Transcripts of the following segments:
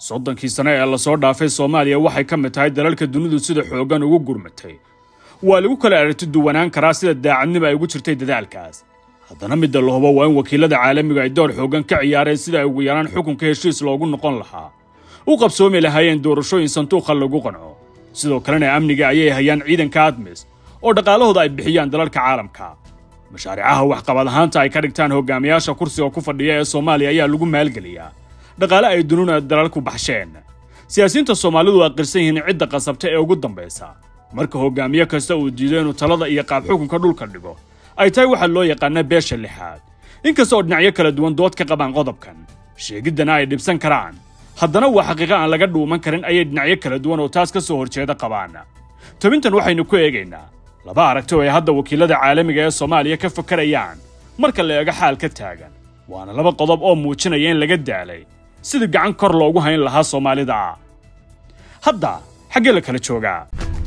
soddonkii sano ee la soo dhaafay Soomaaliya waxay ka mid tahay dalalka dunidu sida xoogan ugu gurmatay waa lagu kala aragti duwanaan karaa sida daacadnimo ay ugu jirtay dadaalkaas haddana mid la hubo waa in wakiilada caalamiga ay door xoogan ka ciyaareen sida ay ugu yaraan xukunka heshiis loogu noqon lahaa u qabsoomi lahaayeen doorashooyin sanduuqa lagu qanco sidoo kalena amniga ayay hayaan ciidanka ADMIS oo dhaqaalahooda ay bixiyaan dalalka caalamka mashaariicaha waxqabad ahaanta ay ka dhigtaan hogaamiyaasha kursiga ku fadhiya ee Soomaaliya ayaa lagu maalgeliyaa dhaqaale ay dununa dalalku baxsheen siyaasiyiinta Soomaalidu waa qirsan yihiin cidda qasabta ee ugu dambaysa marka hogaamiye kasta uu diido inuu talada iyo qaab xukunka dhulka dhigo ay tahay waxa loo yaqaan beesha lixaad inkastoo dhinacyo kala duwan dood ka qabaan qodobkan sheegidana ay dhibsan karaan haddana waa xaqiiqo aan laga dhuuman karin ayay dhinacyo kala duwan oo taas ka soo horjeeda qabaan tabintan waxaynu ku eegaynaa laba aragti oo ay hadda wakiilada caalamiga ee Soomaaliya ka fakarayaan marka la eego xaalka taagan waana laba qodob oo muujinaya in laga daalay sidii gacan kor loogu hayn lahaa Soomaalida hadda xagee la kala joogaa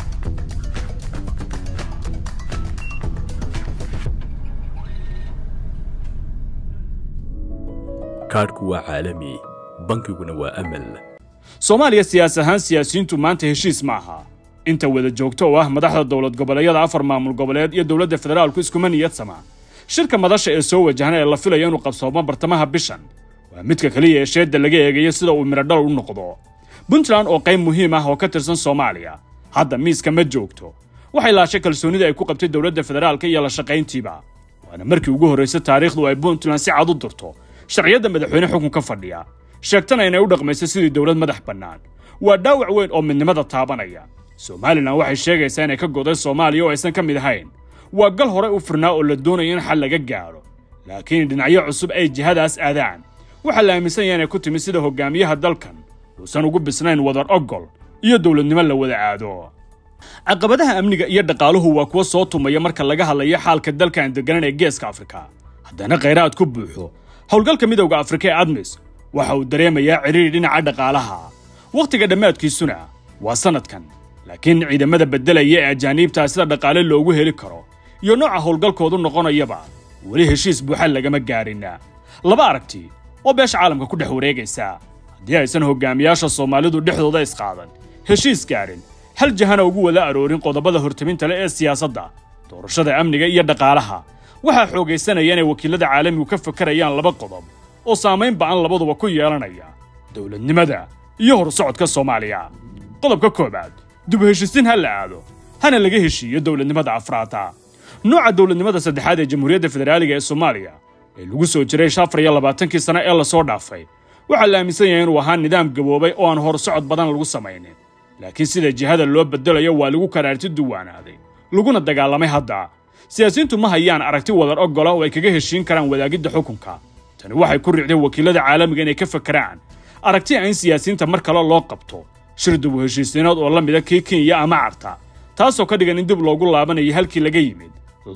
kaadhku waa caalami bankiguna waa amal Soomaaliya siyaasiyiintu maanta heshiis ma aha inta wada joogto oo ah madaxda dawlad goboleedyada afar maamul goboleed iyo dawladda federaalku isku maniyad sama shirka madasha ee soo wajahana ee la filayo inuu qabsoomo bartamaha bishan waa midka kaliya ee sheedda laga eegayo sida uu miradhal u noqdo Puntland oo qayb muhiim ah oo ka tirsan Soomaaliya hadda miiska ma joogto waxay laashay kalsoonida ay ku qabtay dawladda federaalka iyo la shaqayntiiba waana markii ugu horeysay taariikhdu ay Puntland si cad u dirto sharciyada madaxweyne xukunka fadhiya sheegtana inay u dhaqmayso sidii dawlad madax bannaan waa dhaawac weyn oo midnimada taabanaya Soomaaliland waxay sheegaysaa inay ka goday Soomaaliya oo aysan ka mid ahayn waa gal hore u furnaa oo la doonayo in xal laga gaaro laakiin dhinacyo cusub ay jihadaas aadaan waxa la aaminsan yahay inay ku timi sida hogaamiyaha dalkan uusan ugu bisnayn wadar ogol iyo dawladnimo la wada aado caqabadaha amniga iyo dhaqaaluhu waa kuwa soo tumaya marka laga hadlayo xaalka dalkan degan ee Geeska Afrika haddana kheyraad ku buuxo howlgalka midowga Afrika ee ADMIS waxa uu dareemayaa ciriiri dhinaca dhaqaalaha waqtiga dhamaadkiisuna waa sanadkan laakiin ciidamada bedelaya ee ajaanibta sida dhaqaale loogu heli karo iyo nooca howlgalkoodu noqonayaba wali heshiis buuxa lagama gaarin laba aragti oo beesha caalamka ku dhex wareegaysa haddii aysan hogaamiyaasha Soomaalidu dhexdooda isqaadan heshiis gaarin hal jahana ugu wada aroorin qodobada hortaminta leh ee siyaasadda doorashada amniga iyo dhaqaalaha waxa xoogaysanaya inay wakiilada caalamigu ka fakarayaan laba qodob oo saameyn ba'an labaduba ku yeelanaya dawladnimada iyo horsocodka Soomaaliya qodobka koobaad dib u heshiisiin hal aado hana laga heshiiyo dawladnimada afraata nooca dawladnimada saddexaad ee Jamhuuriyadda Federaaliga ee Soomaaliya ee lagu soo jiray 24 sano ee la soo dhaafay waxa la aaminsan yahay inuu ahaa nidaam gaboobay oo aan horsocod badan lagu sameeynin laakiin sida jihada loo bedelayo waa lagu karaarti duwanaaday laguna dagaalamay hadda siyaasiyiintu ma hayaan aragti wadar ogol oo ay kaga heshiin karaan wadaagidda xukunka tani waxay ku riixday wakiilada caalamiga inay ka fakaraan aragti aan siyaasiyiinta mar kale loo qabto shir dib u heshiisiinood oo la mid ah Kenya ama Carta taasoo ka dhigan in dib loogu laabanayo halkii laga yimid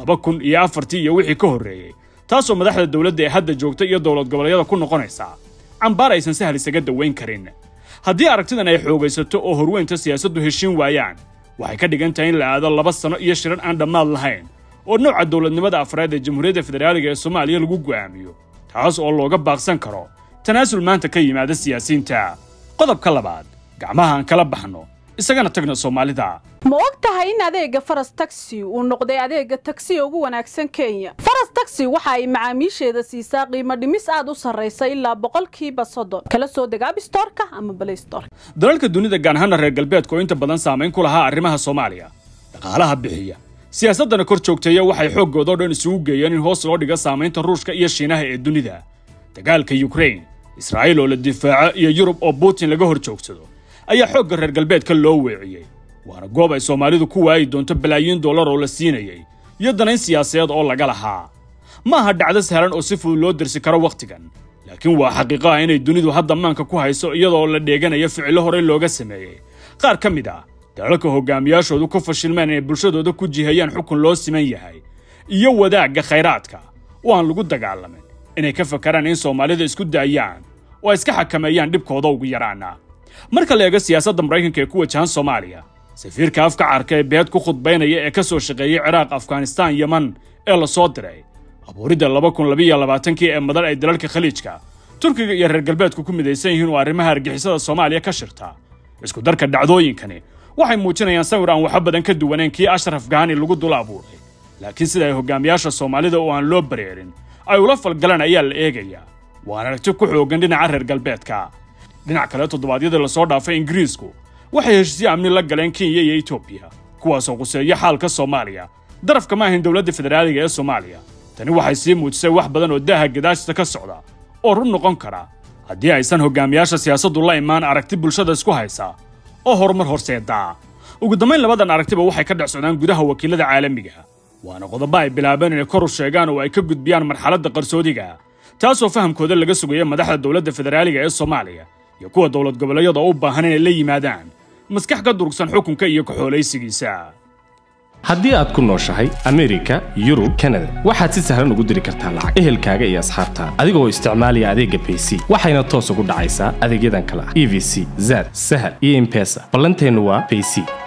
2004 iyo wixii ka horeeyay taasoo madaxda dawladda ee hadda joogta iyo dawlad goboleedyada ku noqonaysa cambaar aysan sahal isaga daweyn karin haddii aragtidan ay xoogaysato oo horweynta siyaasaddu heshiin waayaan waxay ka dhigan tahay in la aado 2 sano iyo shirar aan dhammaad lahayn oo nooca dawladnimada afraad ee Jamhuuriyadda Federaaliga ee Soomaaliya lagu go'aamiyo taas oo looga baaqsan karo tanaasul maanta ka yimaada siyaasiyiinta qodobka labaad gacmaha aan kala baxno isagana tagna Soomaalida ma ogtahay in adeega Faras Taxi uu noqday adeega taxi ugu wanaagsan Kenya Faras Taxi waxa ay macaamiisheeda siisaa qiimo dhimis aad u sareysa ilaa 30% kala soo deg App Store-ka ama Play Store dalalka dunida gaar ahaan reer galbeedka oo inta badan saameyn ku lahaa arrimaha Soomaaliya dhaqaalaha bixiya siyaasadana kor joogtaya waxay xoogooda dhan isugu geeyeen in hoos loo dhigo saameynta Ruushka iyo Shiinaha ee dunida dagaalka Ukraine Israa'iil oo la difaaco iyo Yurub oo Putin laga hor joogsado ayaa xoogga reer galbeedka loo weeciyay waana goob ay Soomaalidu ku waayi doonto balaayiin dollar oo la siinayay iyo danayn siyaasadeed oo laga lahaa ma aha dhacdo sahlan oo si fudud loo dirsi karo waqtigan laakiin waa xaqiiqo ah inay dunidu hadda maanka ku hayso iyadoo la dheeganayo ficilo hore looga sameeyay qaar ka mid ah dalalka hogaamiyaashoodu ku fashilmeen inay bulshadooda ku jihayaan xukun loo siman yahay iyo wadaagga kheyraadka oo aan lagu dagaalamin inay ka fakaraan in Soomaalida isku daayaan oo iska xakameeyaan dhibkooda ugu yaraana marka la eego siyaasadda Mareykanka ee ku wajahan Soomaaliya safiirka afka carka ee beed ku khudbaynaya ee ka soo shaqeeyay Ciraaq Afghanistan Yemen ee la soo diray abuurida 2022 ee madal ay dalalka Khaliijka turkiga iyo reer galbeedku ku midaysan yihiin oo arrimaha argixisada Soomaaliya ka shirta isku darka dhacdooyinkani waxay muujinayaan sawir aan wax badan ka duwaneen kii Ashraf Ghani lagu dul abuuray laakiin sida ay hogaamiyaasha Soomaalida oo aan loo bareerin ay ula falgalaan ayaa la eegaya waana aragti ku xoogan dhinaca reer galbeedka dhinaca kale toddobaadyada la soo dhaafay Ingiriisku waxay heshiis amni la galeen Kenya iyo Ethiopia kuwaas oo quseeya xaalka Soomaaliya darafka ma ahayn dawladda federaaliga ee Soomaaliya tani waxay sii muujisay wax badan oo daaha gadaashta ka socda oo run noqon kara haddii aysan hogaamiyaasha siyaasaddu la imaan aragti bulshada isku haysa oo horumar horseeda ugu dambeyn labadan aragtiba waxay ka dhacsocdaan gudaha wakiilada caalamiga waana qodobo ay bilaabeen inay kor u sheegaan oo ay ka gudbiyaan marxaladda qarsoodiga taasoo fahamkooda laga sugayo madaxda dawladda federaaliga ee Soomaaliya iyo kuwa dawlad goboleedyada u baahan inay la yimaadaan maskax ka durugsan xukunka iyo kaxoolaysigiisa haddii aad ku nooshahay Amerika, Yurub, Canada waxaad si sahlan ugu diri kartaa lacag ehelkaaga iyo asxaabtaada adigoo isticmaalaya adeegga PC waxayna toos ugu dhacaysaa adeegyadan kala EVC, Zad, Sahal iyo M-Pesa ballanteenu waa PC